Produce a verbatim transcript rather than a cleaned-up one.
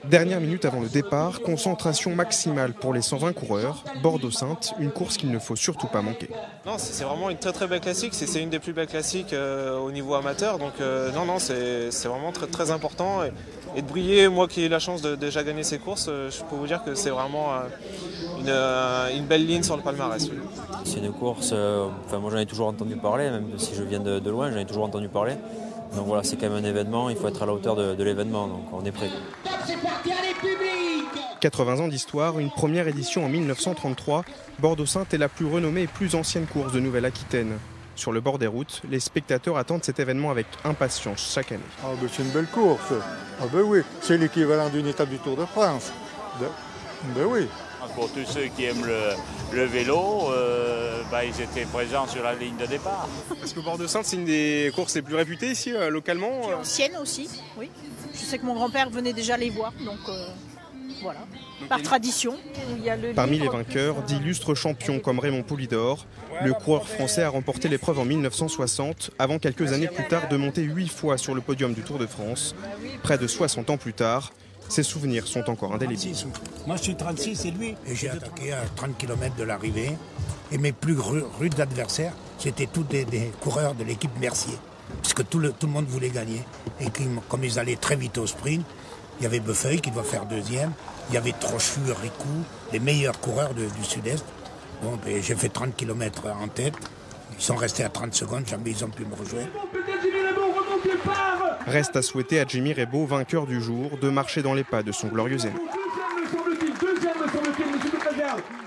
Dernière minute avant le départ, concentration maximale pour les cent vingt coureurs. Bordeaux-Saintes, une course qu'il ne faut surtout pas manquer. Non, c'est vraiment une très très belle classique, c'est une des plus belles classiques euh, au niveau amateur, donc euh, non, non, c'est vraiment très très important. Et, et de briller, moi qui ai la chance de déjà gagner ces courses, euh, je peux vous dire que c'est vraiment euh, une, euh, une belle ligne sur le palmarès. Oui. C'est une course, euh, enfin, moi j'en ai toujours entendu parler, même si je viens de, de loin, j'en ai toujours entendu parler. Donc voilà, c'est quand même un événement, il faut être à la hauteur de, de l'événement, donc on est prêt. quatre-vingts ans d'histoire, une première édition en mille neuf cent trente-trois, Bordeaux-Saintes est la plus renommée et plus ancienne course de Nouvelle-Aquitaine. Sur le bord des routes, les spectateurs attendent cet événement avec impatience chaque année. Ah ben c'est une belle course. Ah ben oui, c'est l'équivalent d'une étape du Tour de France. De... Ben oui. Pour tous ceux qui aiment le, le vélo, euh, bah, ils étaient présents sur la ligne de départ. Est-ce que Bordeaux-Saintes, c'est une des courses les plus réputées ici, euh, localement euh... Ancienne aussi, oui. Je sais que mon grand-père venait déjà les voir, donc euh, voilà. Par tradition. Il y a le Parmi les livre. vainqueurs, d'illustres champions comme Raymond Poulidor. Le coureur français a remporté l'épreuve en mille neuf cent soixante, avant quelques années plus tard de monter huit fois sur le podium du Tour de France. Près de soixante ans plus tard, ses souvenirs sont encore indélébiles. Moi je suis trente-six et lui. Et j'ai attaqué à trente kilomètres de l'arrivée. Et mes plus rudes adversaires, c'était tous des, des coureurs de l'équipe Mercier. Parce que tout le, tout le monde voulait gagner. Et qui, comme ils allaient très vite au sprint, il y avait Beffeuil qui doit faire deuxième. Il y avait Trochu, Ricou, les meilleurs coureurs de, du Sud-Est. Bon, ben, j'ai fait trente kilomètres en tête. Ils sont restés à trente secondes, jamais ils ont pu me rejoindre. Reste à souhaiter à Jimmy Rebaud, vainqueur du jour, de marcher dans les pas de son glorieux aîné.